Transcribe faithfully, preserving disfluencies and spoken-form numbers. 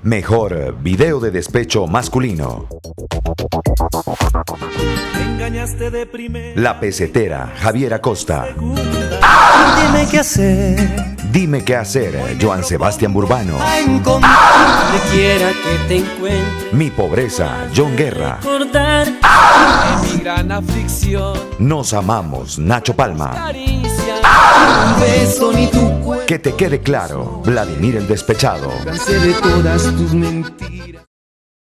Mejor video de despecho masculino. Me engañaste de primera. La pesetera, Javier Acosta. Dime qué hacer. Dime qué hacer, Joan Sebastián Burbano. A encontrar donde quiera que te encuentre. Mi pobreza, John Guerra. Recordar de mi gran aflicción. Nos amamos, Nacho Palma. Caricia, un beso ni tu cuerpo. Que te quede claro, Vladimir el Despechado. Cansé de todas tus mentiras.